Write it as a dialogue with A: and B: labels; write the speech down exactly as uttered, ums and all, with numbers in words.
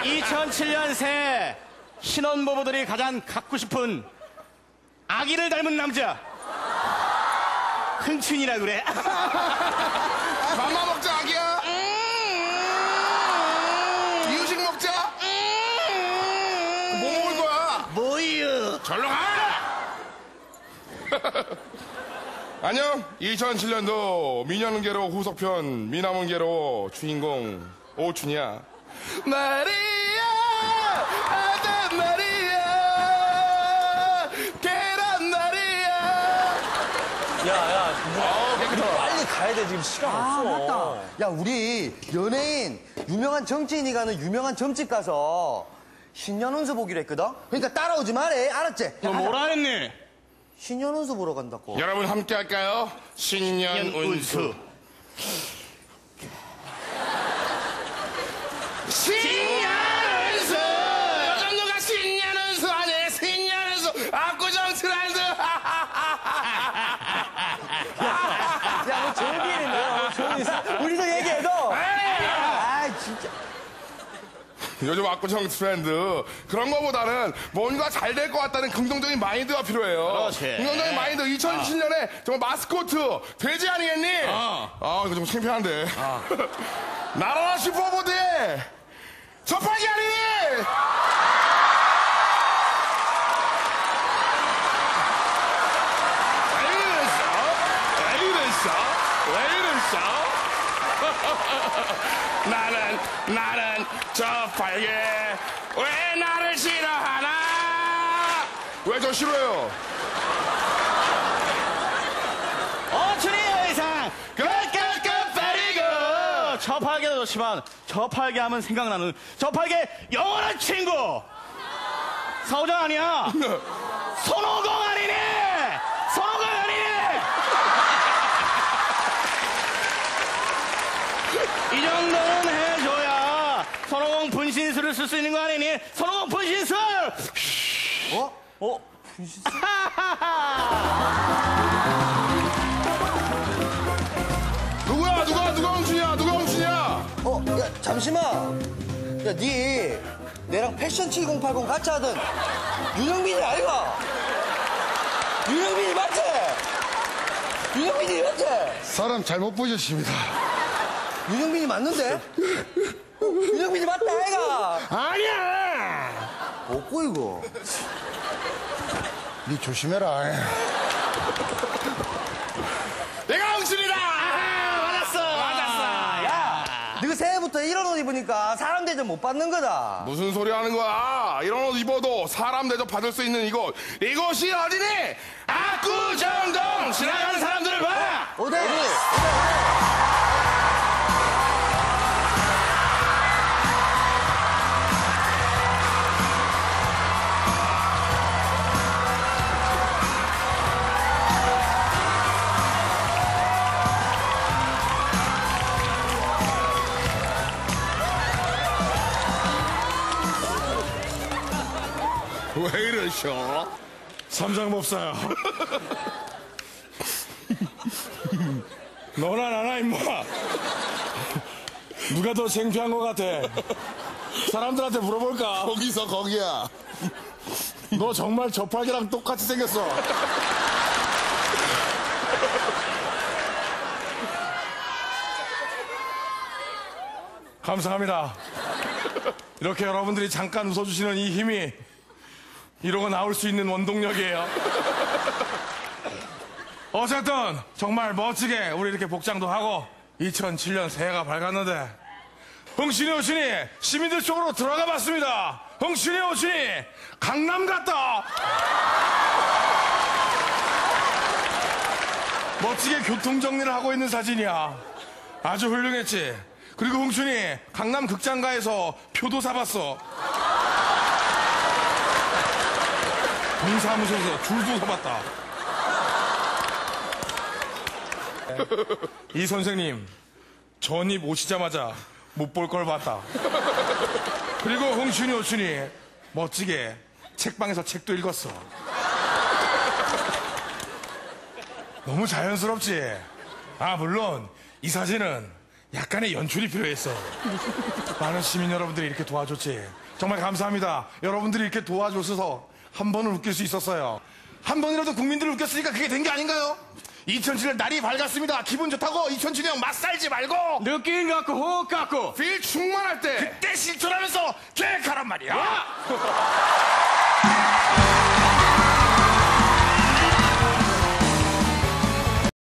A: 이천칠 년 새 신혼부부들이 가장 갖고 싶은 아기를 닮은 남자. 흥춘이라 그래.
B: 맘마 먹자, 아기야. 이유식 먹자. 뭐 먹을 거야?
A: 뭐유?
B: 절로 가! 안녕. 이천칠 년도 미녀는개로 후속편 미남은개로 주인공 오춘이야. 마리아 아들 마리아 계란 마리아.
C: 야야
B: 아, 깨끗하다.
C: 빨리 가야 돼. 지금 시간
D: 아,
C: 없어.
D: 맞다. 야, 우리 연예인, 유명한 정치인이 가는 유명한 점집 가서 신년운수 보기로 했거든? 그러니까 따라오지 말해. 알았지?
A: 너 뭐라 했니?
D: 신년운수 보러 간다고.
B: 여러분 함께 할까요? 신년 운수. 신년 운수. 요즘 누가 신년 운수 하네. 신년 운수. 압구정 트렌드.
D: 야, 뭐 좋은 일이네. 좋은 일. 우리도 얘기해도. 아, 진짜.
B: 요즘 압구정 트렌드 그런 거보다는 뭔가 잘 될 것 같다는 긍정적인 마인드가 필요해요.
A: 그렇지.
B: 긍정적인 마인드. 이천칠 년에 정말 마스코트 돼지 아니겠니?
A: 어.
B: 아 이거 좀 창피한데. 나라라 슈퍼보드에 저팔기 아니니? 왜 이랬어? 왜 이랬어? 왜 이랬어? 나는 나는 저팔계 왜 나를 싫어하나? 왜 저 싫어요?
A: 어춘이의 의상 끝끝끝 버리고. 저팔계도 좋지만 저팔계 하면 생각나는 저팔계 영원한 친구 서우정 아니야? 손오공 아니니? 손오공 아니니? 이 정도는 해줘야 손오공 분신술을 쓸 수 있는 거 아니니? 손오공 분신술!
D: 어?
C: 어?
B: 누구야? 누가 누가 훔치냐? 누가 훔치냐?
D: 어, 야, 잠시만. 야, 니, 내랑 패션 칠공팔공 같이 하던 윤영빈이 아이가? 윤영빈이 맞지? 윤영빈이 맞지?
B: 사람 잘못 보셨습니다.
D: 윤영빈이 맞는데? 윤영빈이 맞다, 아이가?
B: 아니야.
D: 뭐고, 이거?
B: 니 조심해라. 내가 훔칩니다.
A: 맞았어! 맞았어!
D: 야, 너 새해부터 이런 옷 입으니까 사람 대접 못 받는 거다.
B: 무슨 소리 하는 거야? 이런 옷 입어도 사람 대접 받을 수 있는 이곳. 이곳이 어디니? 압구정동. 지나가는 사람들을 봐.
D: 어디?
B: 왜 이러셔?
E: 삼장법사야. 너나 나나 임마. 누가 더 창피한 것 같아? 사람들한테 물어볼까?
B: 거기서 거기야.
E: 너 정말 저팔계랑 똑같이 생겼어. 감사합니다. 이렇게 여러분들이 잠깐 웃어주시는 이 힘이 이러고 나올 수 있는 원동력이에요. 어쨌든 정말 멋지게 우리 이렇게 복장도 하고 이천칠 년 새해가 밝았는데 흥신이 오시니 시민들 쪽으로 들어가 봤습니다. 흥신이 오시니 강남 같다. 멋지게 교통정리를 하고 있는 사진이야. 아주 훌륭했지. 그리고 흥춘이 강남 극장가에서 표도 사봤어. 동사무소에서 줄도 서봤다. 이 선생님 전입 오시자마자 못 볼 걸 봤다. 그리고 흥춘이 오춘이 멋지게 책방에서 책도 읽었어. 너무 자연스럽지. 아 물론 이 사진은 약간의 연출이 필요했어. 많은 시민 여러분들이 이렇게 도와줬지. 정말 감사합니다. 여러분들이 이렇게 도와줘서 한 번은 웃길 수 있었어요. 한 번이라도 국민들을 웃겼으니까 그게 된 게 아닌가요? 이천칠 년 날이 밝았습니다. 기분 좋다고 이천칠 년 맛살지 말고
A: 느낌 갖고 호흡 갖고
B: 필 충만할 때
E: 그때 실천하면서 계획하란 말이야.